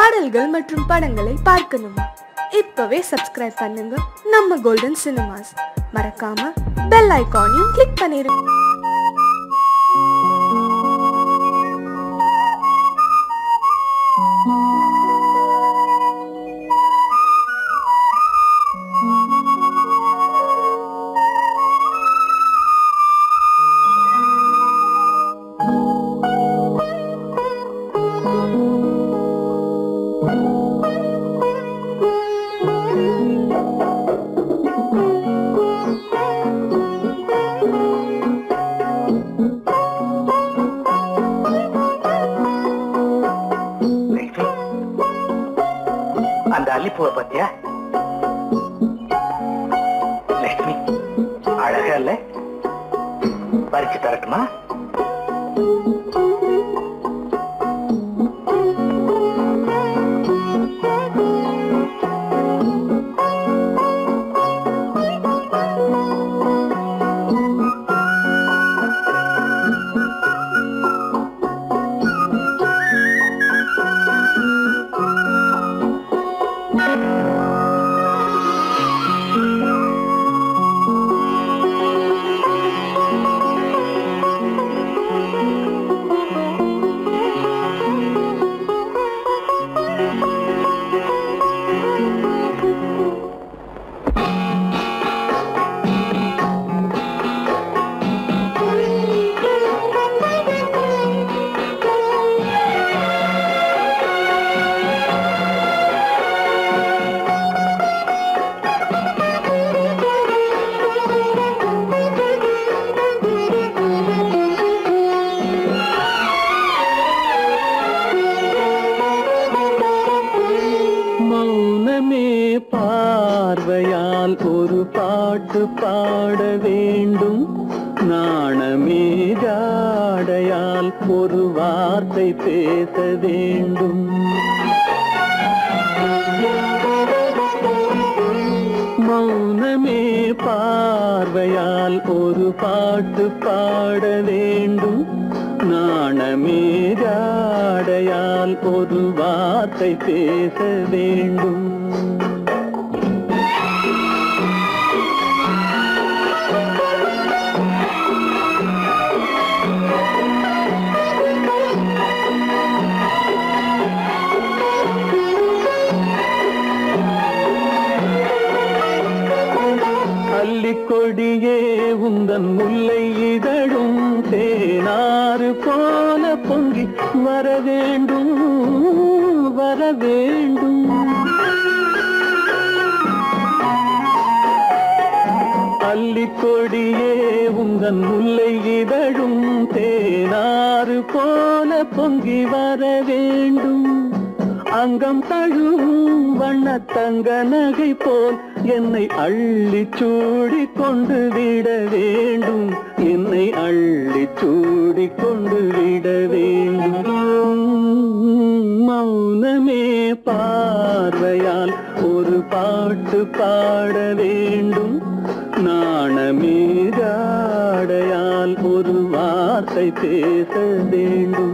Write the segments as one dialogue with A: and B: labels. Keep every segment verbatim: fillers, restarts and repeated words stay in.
A: பாடல்கள் மற்றும் படங்களை பார்க்கணுமா? இப்பவே சப்ஸ்கிரைப் பண்ணுங்க நம்ம கோல்டன் சினிமாஸ். மறக்காம பெல் ஐகானையும் கிளிக் பண்ணிருங்க.
B: அந்த அல்லிப்பூவை பத்தியா லட்சுமி? அழகா இல்ல? பறிச்சு தரட்டுமா? பார்வையால் ஒரு பாட்டு பாட வேண்டும், நாணமே ஜாடையால் ஒரு வார்த்தை பேச வேண்டும். மௌனமே பார்வையால் ஒரு பாட்டு பாட வேண்டும், நாணமே ஜாடையால் ஒரு வார்த்தை பேச வேண்டும். கொடியே உந்தன் முல்லை இதழும் தேனாறு போல பொங்கி வர வேண்டும், வர வேண்டும். அல்லிக்கொடியே உந்தன் முல்லை இதழும் தேனாறு போல பொங்கி வர வேண்டும். அங்கம் தழுவும் வண்ணத்தங்க நகை போல் என்னை அள்ளி சூடி கொண்டு விட வேண்டும், என்னை அள்ளி சூடி கொண்டு விட வேண்டும். மௌனமே பார்வையால் ஒரு பாட்டு பாட வேண்டும், நாணமே ஜாடையால் ஒரு வார்த்தை பேச வேண்டும்.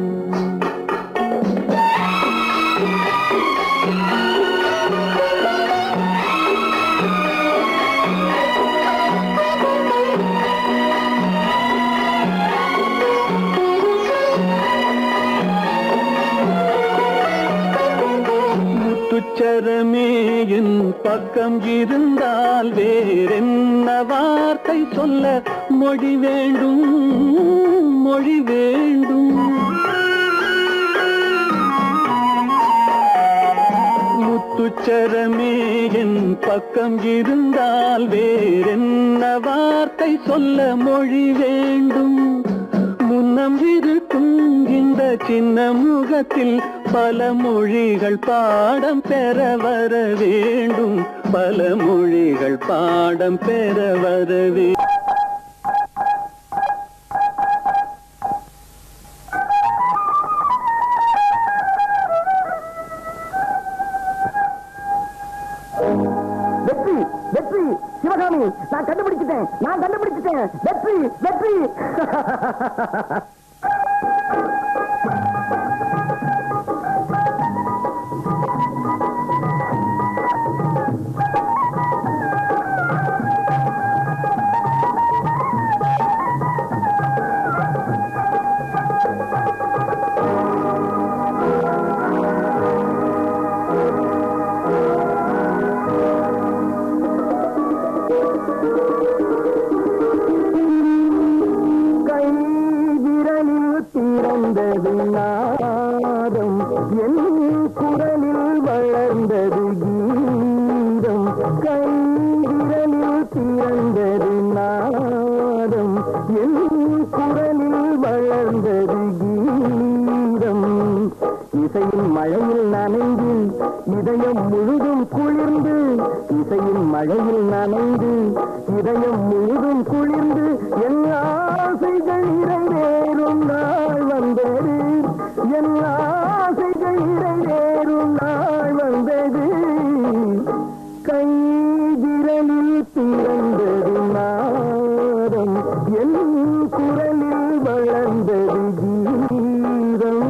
B: முத்துச்சரமே என் பக்கம் இருந்தால் வேறென்ன வார்த்தை சொல்ல மொழி வேண்டும், மொழி வேண்டும். முத்துச்சரமே என் பக்கம் இருந்தால் வேறென்ன வார்த்தை சொல்ல மொழி வேண்டும். முன்னம் இருக்கும் இந்த சின்ன முகத்தில் பல மொழிகள் பாடம் பெற வர வேண்டும், பல மொழிகள் பாடம் பெற வர வேண்டும்.
C: வெற்றி, வெற்றி சிவகாமி, நான் கண்டுபிடிச்சிட்டேன், நான் கண்டுபிடிச்சிட்டேன். வெற்றி, வெற்றி. குரலில் வளர்ந்தது கீதம் கைவிரலில் திறந்தது நாதம் என் குரலில் வளர்ந்தது கீதம் இசையின் மழையில் நனைந்து இதயம் முழுதும் குளிர்ந்து இசையின் மழையில் நனைந்து இதயம் முழுதும் குளிர்ந்து என் ஆசைகள் நிறைவேறும் நாள் வந்தது என் ஆசைகள் நிறைவேறும் நாள் வந்தது கை விரலில் திறந்தது நாதம் என் குரலில் வளர்ந்தது கீதம்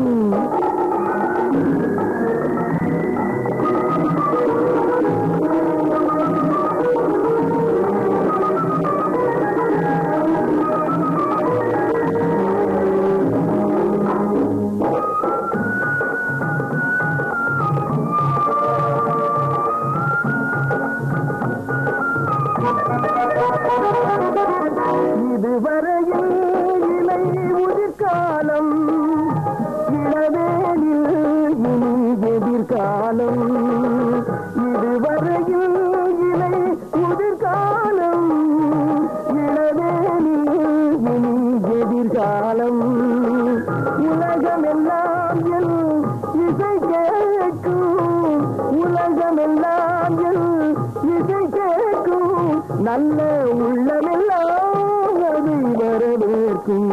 C: இதுவரையில் இலை உதிர்காலம் இளவேனில் இனி எதிர்காலம் இதுவரையில் இலை உதிர்காலம் இளவேனில் இனி எதிர்காலம் உலகமெல்லாம் என் இசை கேட்கும் உலகமெல்லாம் என் இசை கேட்கும் நல்ல உள்ளமெல்லாம் அதை வரவேற்கும்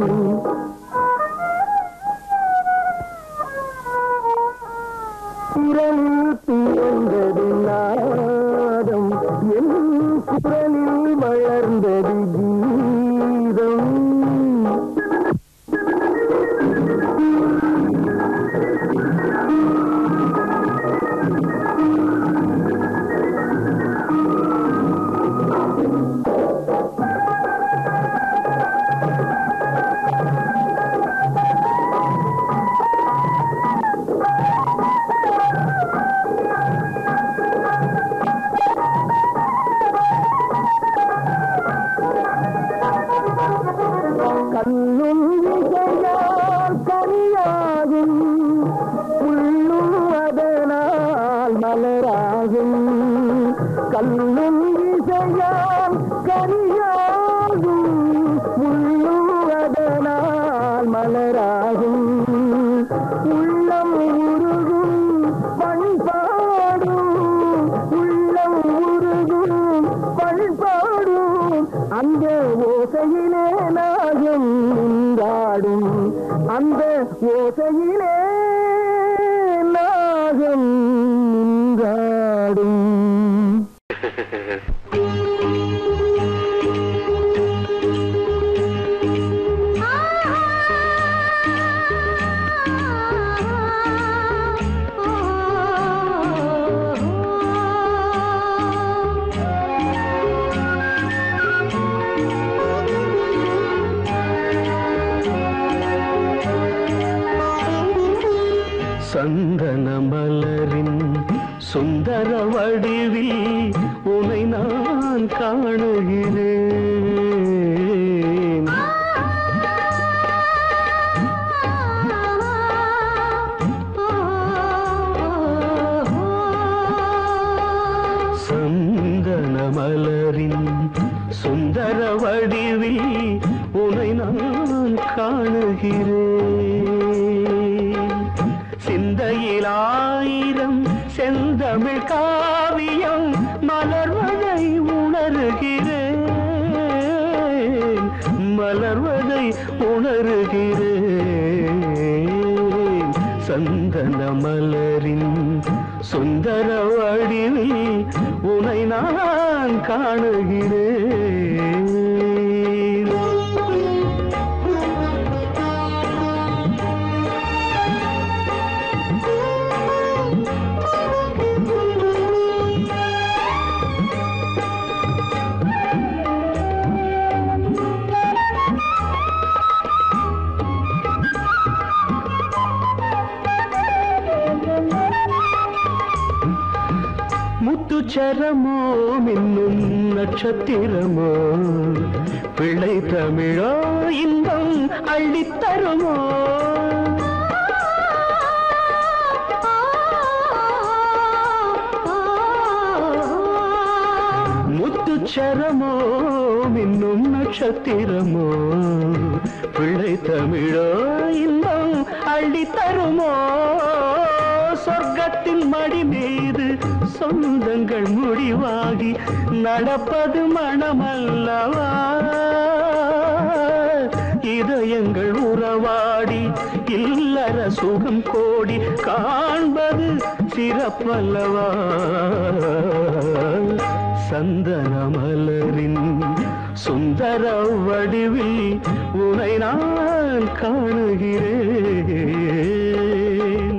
C: குரலில் திறந்தது நாதம் என் குரலில் வளர்ந்தது கீதம் கல்லும் இசையால் கனியாகும் புல்லும் அதனால் மலராகும் கல்லும் இசையால் கனியாகும் புல்லும் அதனால் மலராகும் உள்ளம் உருகும் பண்பாடும் உள்ளம் உருகும் பண்பாடும் அந்த ஓசையிலே நாகம் நின்றாடும் அந்த ஓசையிலே நாகம் நின்றாடும்
B: சந்தன மலரின் சுந்தர வடிவில் உனை நான் காணுகிறேன் சந்தன மலரின் சுந்தர வடிவில் உனை நான் காணுகிறேன் சிந்தையில் ஆயிரம் செந்தமிழ் காவியம் மலர்வதை உணர்கிறேன் மலர்வதை உணர்கிறேன் சந்தன மலரின் சுந்தர வடிவில் உனை நான் காணுகிறேன் முத்துச்சரமோ மின்னும் நட்சத்திரமோ பிள்ளை தமிழோ இன்பம் அள்ளித்தருமோ அக்ஷரமோ மின்னும் நட்சத்திரமோ பிள்ளை தமிழோ இன்பம் அள்ளி தருமோ சொர்க்கத்தின் மடி மீது சொந்தங்கள் முடிவாகி நடப்பது மனமல்லவா இதயங்கள் உறவாடி இல்லற சுகம் கோடி காண்பது சிறப்பல்லவா சந்தன மலரின் சுந்தர வடிவில் உனை நான் காணுகிறேன்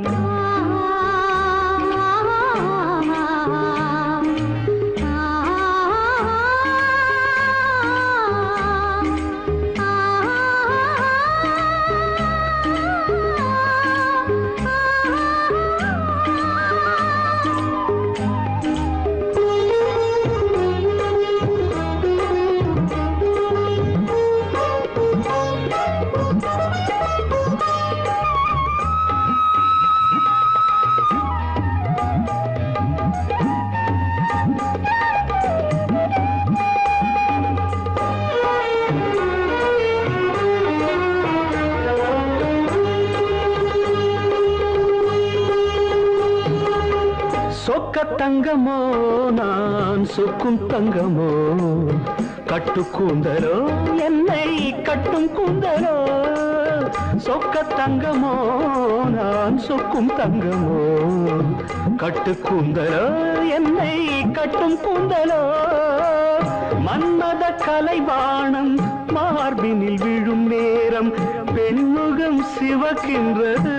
B: தங்கமோ நான் சொக்கும் தங்கமோ கட்டு கூந்தலோ என்னை கட்டும் கூந்தலோ சொக்க தங்கமோ நான் சொக்கும் தங்கமோ கட்டு கூந்தலோ என்னை கட்டும் கூந்தலோ மன்மத கலைவாணம் மார்பினில் விழும் நேரம் பெண்முகம் சிவக்கின்றது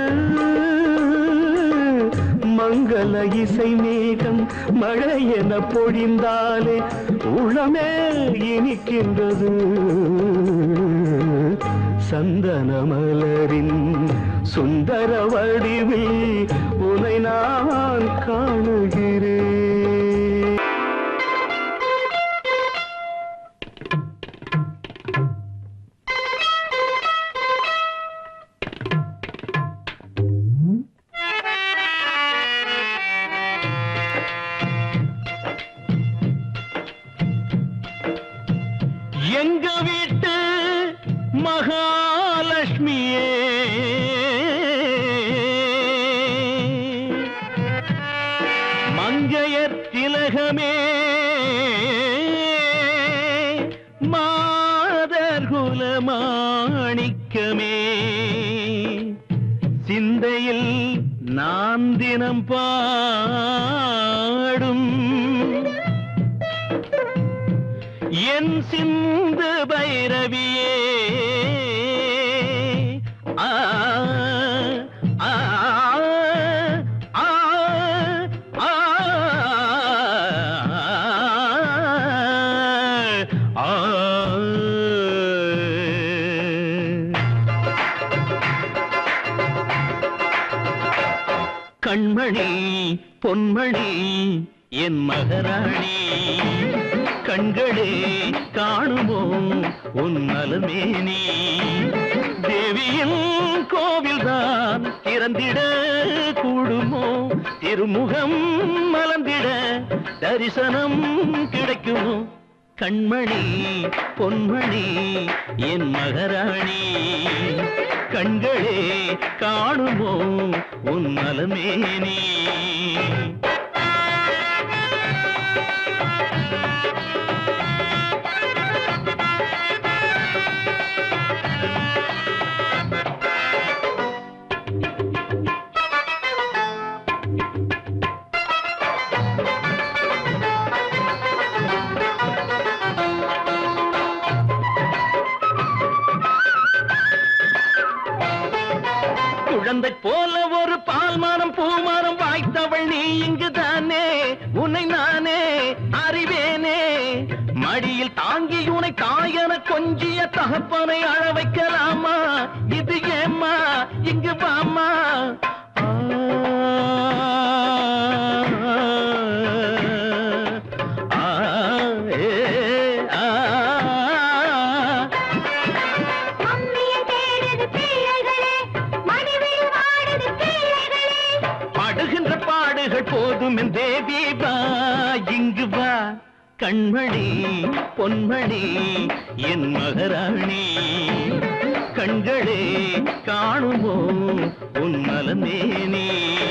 B: மங்கள இசை மேகம் மழை என பொழிந்தாலே உளமே இனிக்கின்றது சந்தன மலரின் சுந்தர வடிவில் உனை நான் காணுகிறேன் எங்க வீட்டு மகாலட்சுமியே மங்கையர் திலகமே மாதர் குலமாணிக்கமே சிந்தையில் நான் தினம் பாடும் என் சிந்து பைரவியே ஆ ஆ ஆ ஆ ஆ கண்மணி பொன்மணி என் மகராணி கண்களே காணுமோ உன் நலமேனி தேவியின் கோவில்தான் திறந்திட கூடுமோ திருமுகம் மலர்ந்திட தரிசனம் கிடைக்குமோ கண்மணி பொன்மணி என் மகராணி கண்களே காணுமோ உன் நலமேனி குழந்தை போல ஒரு பால்மானம் பூமானம் வாய்த்தவள் நீ இங்குதானே உன்னை நானே அறிவேனே மடியில் தாங்கி உனை தாயன கொஞ்சிய தகப்பனை அழ வைக்கலாமா இது ஏம்மா இங்கு வாமா போதும் தேவி வா இங்கு வா கண்மணி பொன்மணி என் மகராணி கண்களே காணுமோ உன் நலமேனி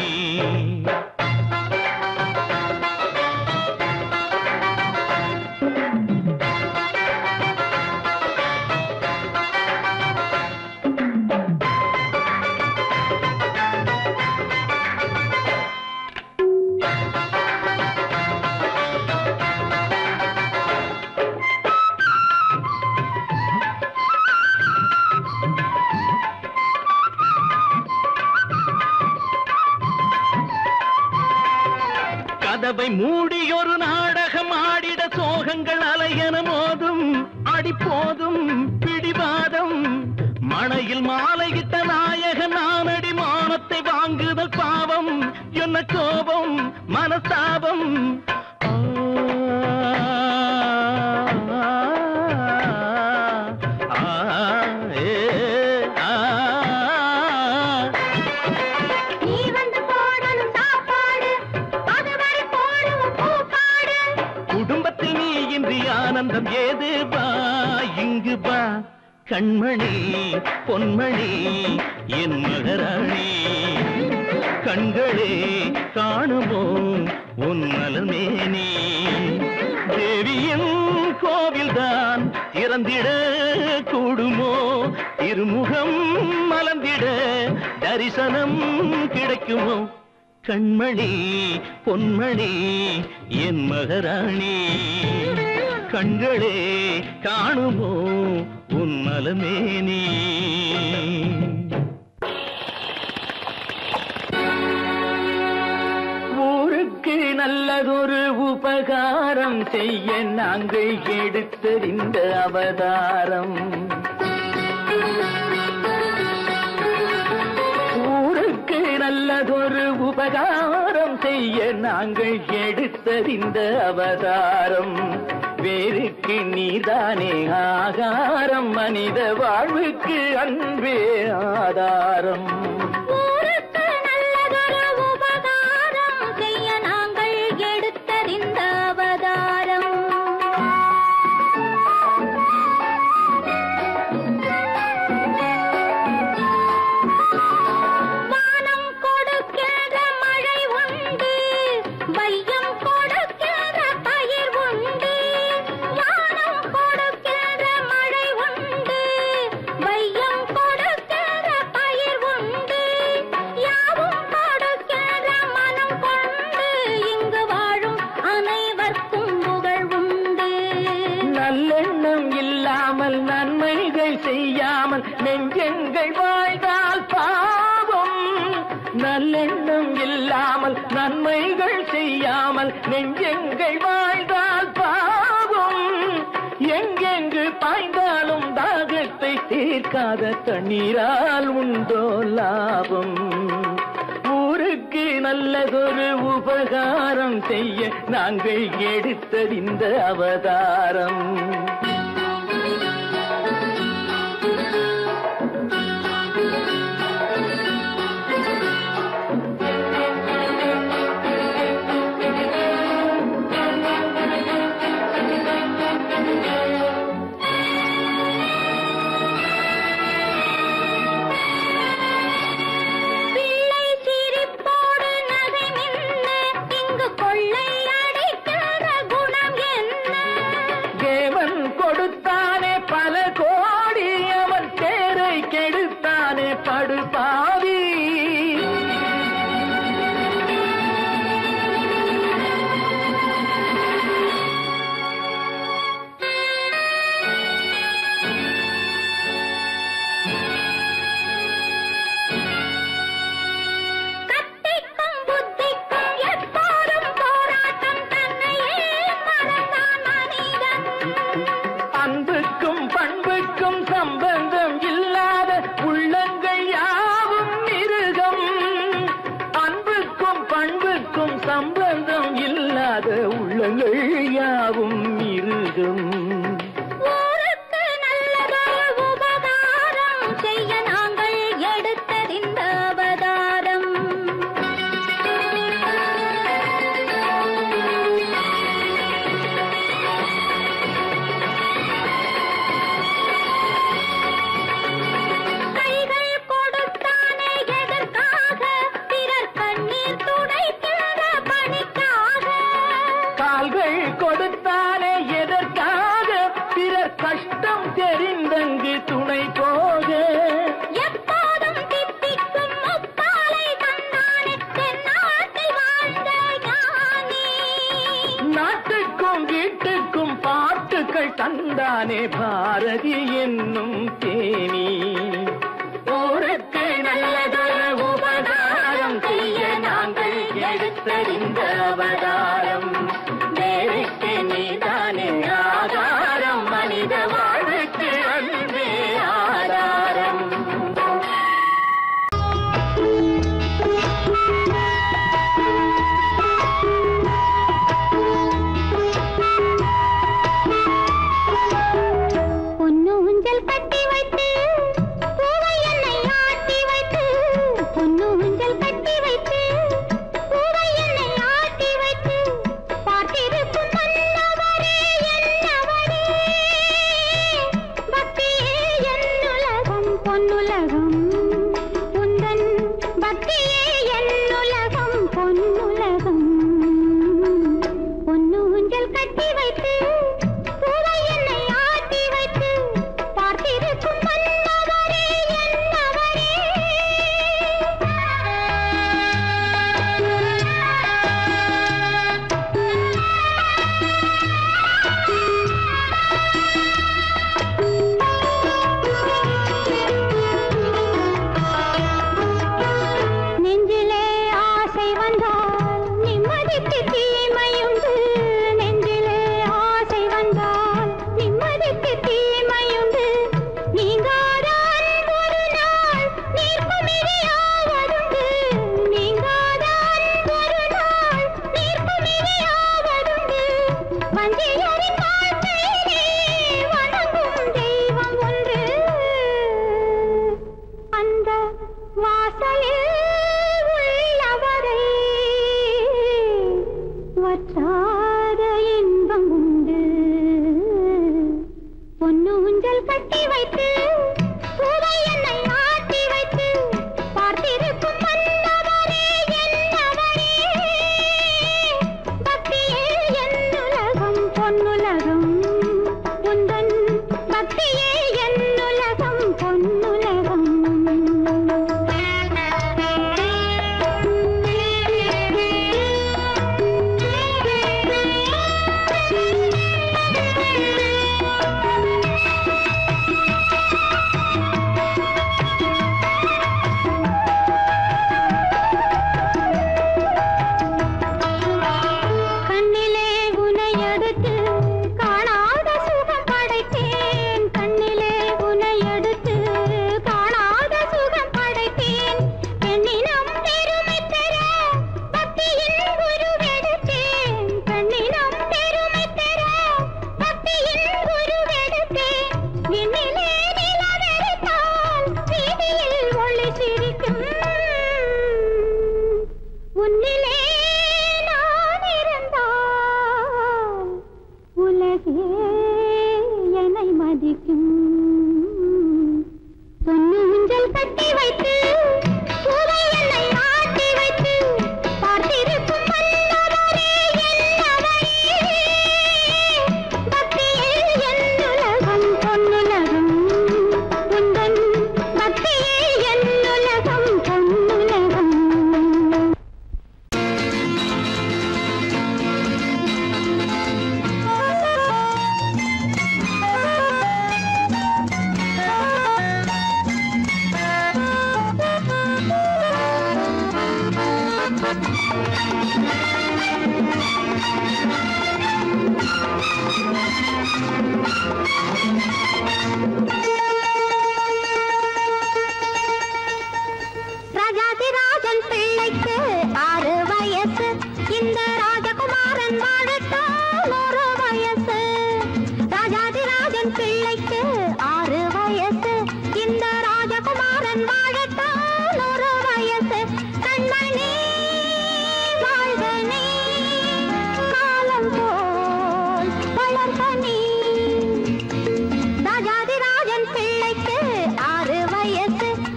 B: கதவை மூடி ஒரு நாடகம் ஆடிட சோகங்கள் அலையன மோதும் அடிப்போதும் பிடிவாதம் மணையில் மாலையிட்ட நாயகன் நானடி மானத்தை வாங்குதல் பாவம் என்ன கோபம் மனஸ்தாபம் குடும்பத்தில் நீ இன்றி ஆனந்தம் ஏது பா இங்கு பா கண்மணி பொன்மணி என் மகராணி கண்களே காணுமோ உன் நலமேனி தேவியின் கோவில்தான் திறந்திட கூடுமோ திருமுகம் மலர்ந்திட தரிசனம் கிடைக்குமோ கண்மணி பொன்மணி என் மகராணி கண்களே காணுமோ உன் நலமேனி ஊருக்கு நல்லதொரு உபகாரம் செய்ய நாங்கள் எடுத்தறிந்த அவதாரம் ஊருக்கு நல்லதொரு உபகாரம் செய்ய நாங்கள் எடுத்தறிந்த அவதாரம் வேருக்கு நீதானே ஆகாரம் மனித வாழ்வுக்கு அன்பே ஆதாரம்
D: ஊருக்கு நல்லதொரு உபகாரம் செய்ய நாங்கள் எடுத்தறிந்த அவதாரம் வானம் கொடுக்கிற மழை உண்டு வையம் கொடுக்கிற பயிர் உண்டு வானம் கொடுக்கிற மழை உண்டு வையம் கொடுக்கிற பயிர் உண்டு யாவும் கொடுக்கிற மனம் கொண்டு இங்கு வாழும் அனைவர்க்கும் புகழ் உண்டு
B: நல்லெண்ணம் இல்லாமல் நன்மைகள் செய்யாமல் நெஞ்சங்கள் வாழ்ந்தால் பாவம் நல்லெண்ணம் இல்லாமல் நன்மைகள் செய்யாமல் நெஞ்சங்கள் வாழ்ந்தால் பாவம் எங்கெங்கு பாய்ந்தாலும் தாகத்தை தீர்க்காத தண்ணீரால் உண்டோ லாபம் ஊருக்கு நல்லதொரு உபகாரம் செய்ய நாங்கள் எடுத்தறிந்த அவதாரம்
D: பிள்ளை சிரிப்போடு நகை மின்ன இங்கு கொள்ளை அடிக்கிற குணம் என்ன
B: தேவன் கொடுத்தானே பல கோடி அவன் தேரை கெடுத்தானே படுபாவி
D: கத்திக்கும் புத்திக்கும் எப்போதும் போராட்டம் தன்னையே மறந்தான் மனிதன்
B: அன்புக்கும் பண்புக்கும் சம்பந்தம் இல்லாத உள்ளங்கள் யாவும் மிருகம் அன்புக்கும் பண்புக்கும் சம்பந்தம் இல்லாத உள்ளங்கள் யாவும் மிருகம்
D: ஊருக்கு நல்லதொரு உபகாரம் செய்ய நாங்கள் எடுத்தறிந்த அவதாரம்
B: வந்தானே பாரதி என்னும் தேனி. ஊருக்கு நல்லதொரு உபகாரம் செய்ய நாங்கள் எடுத்தறிந்த அவதாரம். வேருக்கு நீதானே ஆதாரம், மனித வாழ்வுக்கு அன்பே ஆதாரம்.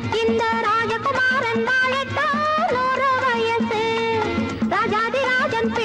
D: ராஜாதிராஜன்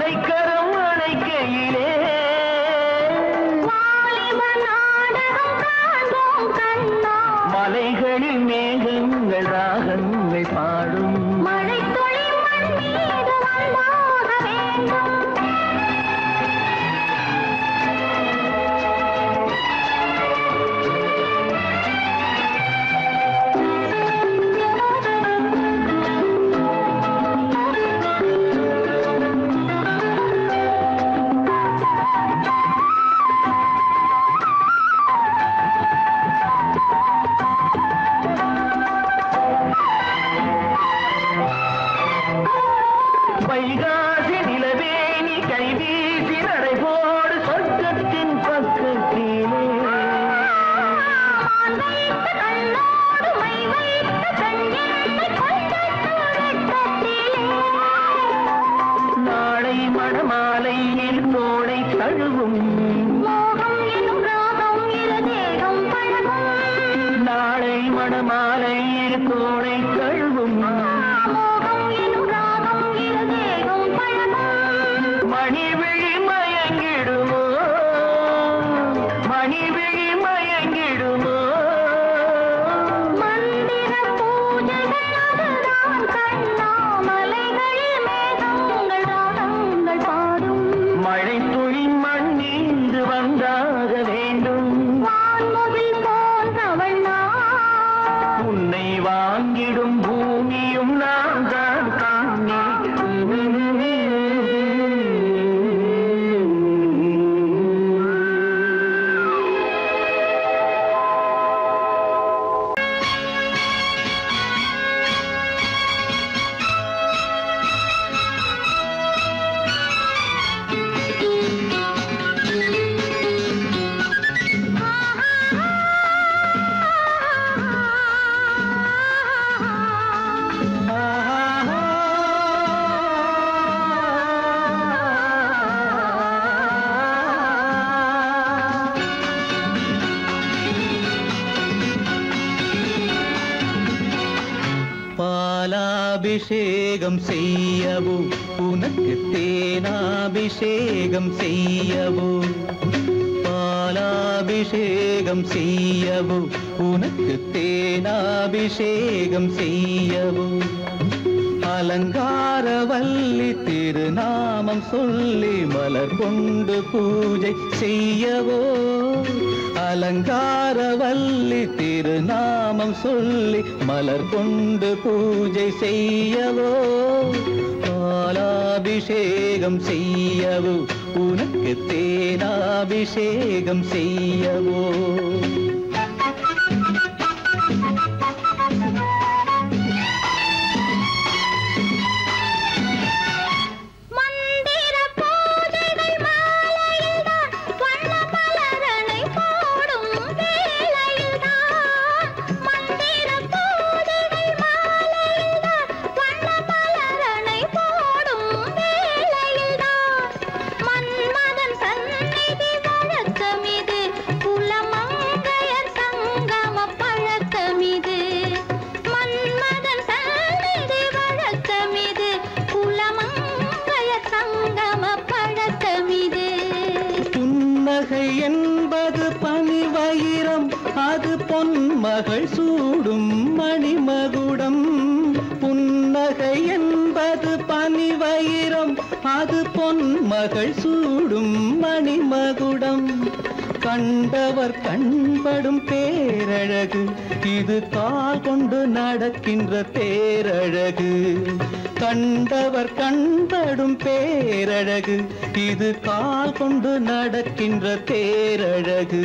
B: அடைக்கரம் அடைக்கையிலே மலைகளில் மேகங்கள் ராகங்கள் பாடும்
D: மழை துளி மண் மீது வந்தாக வேண்டும்.
B: வைகாசி நிலவேணி கைவீசி நடைபோடு சொர்க்கத்தின் பக்கத்திலே நாளை மணமாலையில் தோளை தழுவும் நாளை மணமாலையில் தோளை தழுவும் மணிவிழி மயங்கிடுமோ மணிவிழி மயங்கிடுமோ
D: மந்திர பூஜைகள் கண்ணாமலைகளில் மேகங்கள் ராகங்கள் பாடும்
B: மழை துளி மண்ணீந்து வந்தாக வேண்டும்
D: வான்முகில் போன்றவள் நான்
B: உன்னை வாங்கிடும் பூமியும் நான் தான் காணே பாலாபிஷேகம் செய்யவோ உனக்கு தேனாபிஷேகம் செய்யவோ பாலாபிஷேகம் செய்யவோ உனக்கு தேனாபிஷேகம் செய்யவோ அலங்காரவல்லி திருநாமம் சொல்லி மலர் கொண்டு பூஜை செய்யவோ அலங்காரவல்லி திருநாமம் சொல்லி மலர் கொண்டு பூஜை செய்யவோ பாலாபிஷேகம் செய்யவோ உனக்கு தேனாபிஷேகம் செய்யவோ என்பது பனிவயிரம் அது பொன்மகள் சூடும் மணிமகுடம் புன்னகை என்பது பனிவயிரம் அது பொன்மகள் சூடும் மணிமகுடம் கண்டவர் கண்படும் பேரழகு இது கால் கொண்டு நடக்கின்ற தேரழகு கண்டவர் கண்படும் பேரழகு இது கால் கொண்டு நடக்கின்ற தேரழகு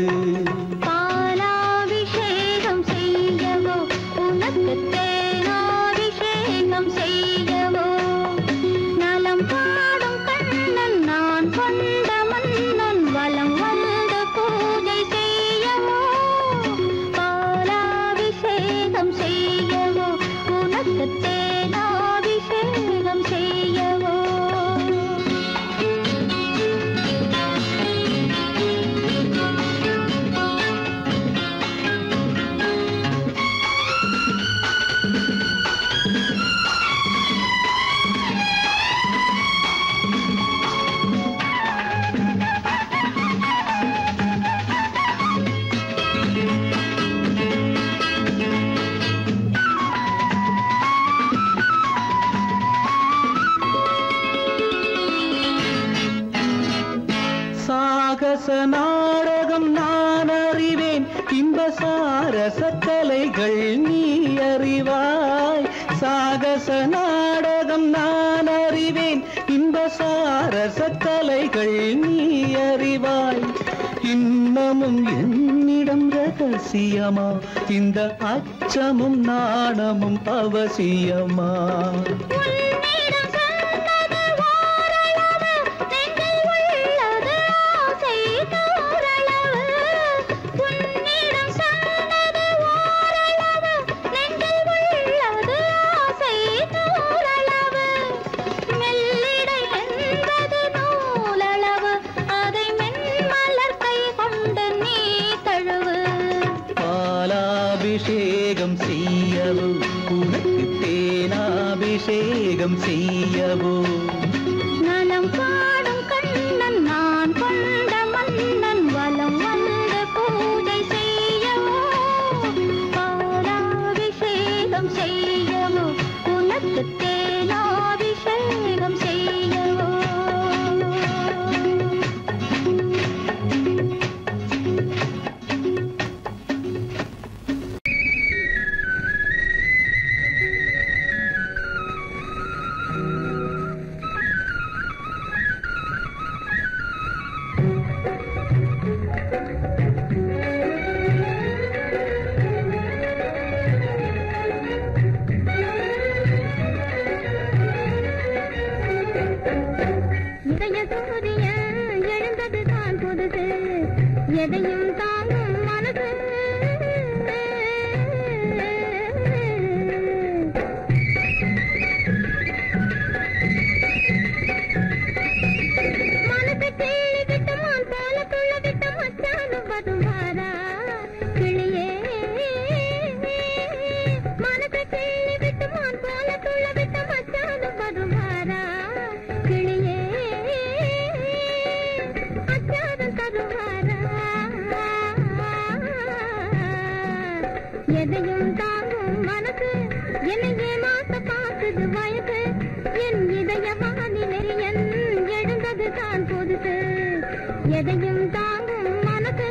D: பாலாபிஷேகம் செய்யவோ உனக்கு தேனாபிஷேகம் செய்யவோ நலம் பாடும் கண்ணன் நான் கொண்ட மன்னன் வலம் வந்து பூஜை செய்யவோ பாலாபிஷேகம் செய்யவோ உனக்கு தேனாபிஷேகம் செய்யவோ
B: சாகச நாடகம் நான் அறிவேன், இன்ப சாரச கலைகள் நீ அறிவாய். சாகச நாடகம் நான் அறிவேன், இன்ப சாரச கலைகள் நீ அறிவாய். இன்னமும் என்னிடம் ரகசியமா, இந்த அச்சமும் நாணமும் அவசியமா? அபிஷேகம் செய்யவோ, உனக்கு தேனாபிஷேகம் செய்யவோ.
D: நலம் பாடும் கண்ணன் நான் கொண்ட மன்னன் வலம் வந்து பூஜை செய்யவோ, பாலாபிஷேகம் செய்யவோ, உனக்கு தேனாபிஷேகம் செய்யவோ. எதையும் தாங்கும் மனது மனசை கிளி விட்டு மான் போல துள்ள விட்டு மச்சானும் வருவாரா கிளியே. மனசை கிளி விட்டு மான் போல துள்ள விட்டு மச்சானும் வருவாரா கிளியே. அச்சாரம் தருவாரா, எதையும் தாங்கும் மனசு என்னையே மாச பார்க்குது வயசு. என் இதய வானிலை என் எழுந்தது தான் புதுசு. எதையும் தாங்கும் மனசு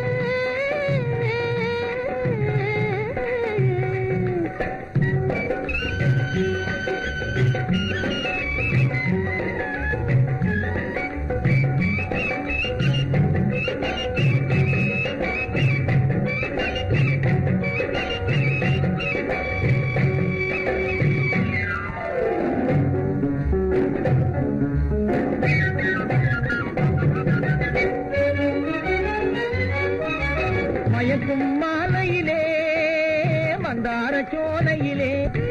B: மயக்கும் மாலையிலே மந்தார சோலையிலே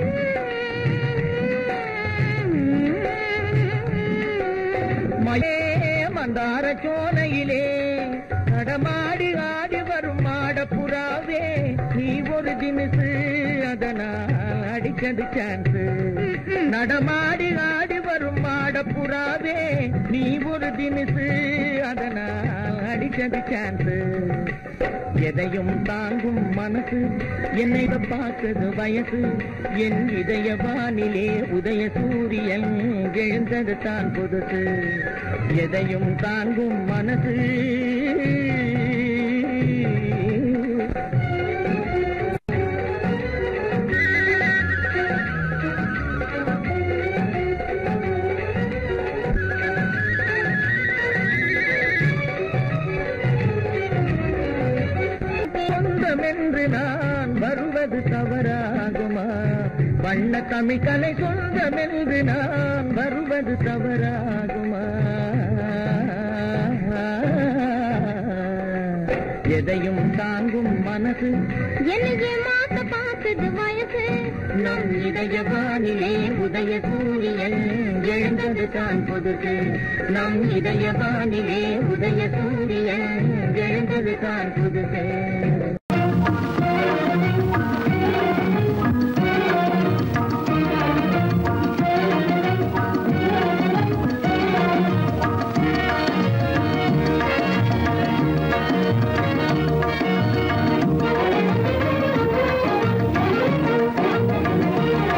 B: மயே மந்தார சோலையிலே நடமாடி ஆடி வரும் மாடப்புறாவே நீ ஒரு தினசு அதனால் அடிக்கடி சான்ஸ். நடமாடி ஆடி வரும் மாடப்புறாவே நீ ஒரு தினசு அதனால் அடிக்கடி சான்ஸ். எதையும் தாங்கும் மனசு என்னை பார்க்குது வயசு. என் இதய வானிலே உதய சூரியன் எழுந்தது தான் புதுசு. எதையும் தாங்கும் மனசு சொந்தமென்று நான் வருவது தவறாகுமா? வண்ண தமிழ் கலை சொந்தமென்று நான் வருவது தவறாகுமா? எதையும் தாங்கும் மனசு
D: என்னையே மாச பார்க்குது வயசு.
B: நம் இதய வானிலே உதய சூரியன் எழுந்தது தான் புதுசு. நம் இதய வானிலே உதய சூரியன் எழுந்தது தான் புதுசு.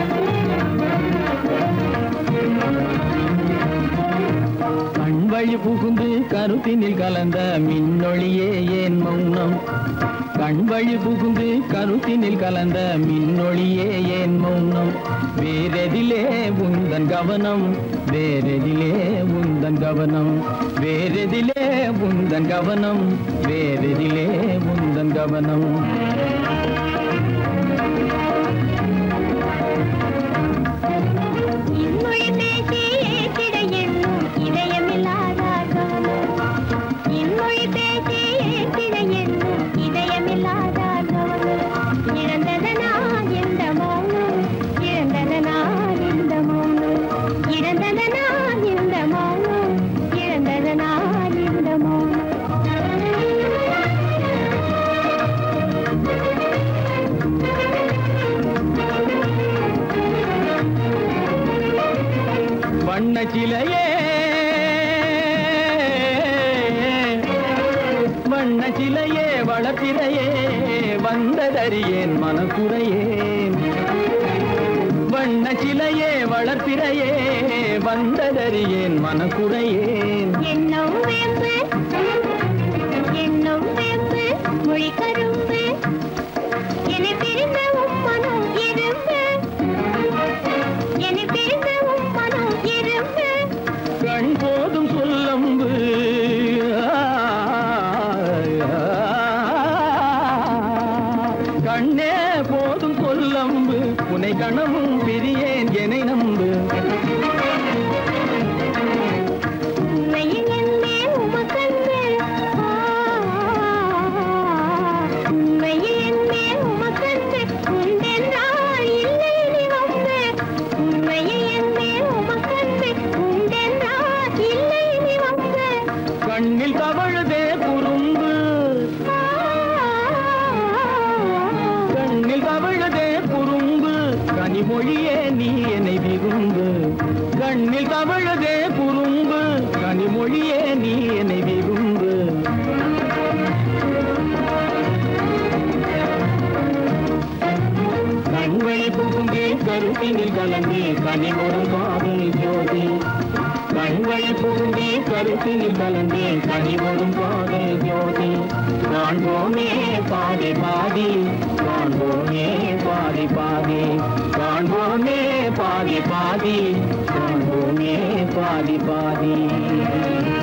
B: வழி
E: புகுந்து கருத்தினில் கலந்த மின்னொளியே ஏன் மௌனம் கண்வழி புகுந்து கருத்தினில் கலந்த மின்னொளியே ஏன் மௌனம் வேறெதிலே உந்தன் கவனம் வேறெதிலே உந்தன் கவனம் வேறெதிலே உந்தன் கவனம் வேறெதிலே உந்தன் கவனம் வண்ணச்சிலையே வண்ணச்சிலையே வளர்த்திரையே வந்ததறியேன் மனக்குறையேன் வண்ணச்சிலையே வளர்த்திரையே வந்ததறியேன் மனக்குறையேன்
D: என்னும் வேம்பு என்னும் வேம்பு மொழி கரும்பு என்னை பிரிந்த உம்மனும் இரும்பு என்னை பிரிந்த உம்மனும் இரும்பு
E: கண் போதும் சொல்லம்பு கண்ணே போதும் சொல்லம்பு உனை கணமும் பிரியேன் என்னை நம்பு
D: உண்மையில் என்னே உமக்கன்று உண்மையில் என்னே உமக்கன்று உண்டென்றால் இல்லை நீ வம்பு உண்மையில் என்னே உமக்கன்று உண்டென்றால் இல்லை நீ வம்பு
E: கண்ணில் தவழுதே குறும்பு கண்ணில் தவழுதே குறும்பு கனிமொழியே நீ என்னை விரும்பு கண்ணில் தவழுதே குறும்பு கனிமொழியே நீ என்னை விரும்பு கண்வழி புகுந்தே கருத்தினில் கலந்தே கனிமொரும் காதல் ஜோதி கண்வழி புகுந்தே கருத்தினில் கலந்தே கனிமொரும் காதல் ஜோதி காண்போமே பாதி பாதி காண்போமே பாதி பாதி காண்போமே பாதி பாதி காண்போமே பாதி பாதி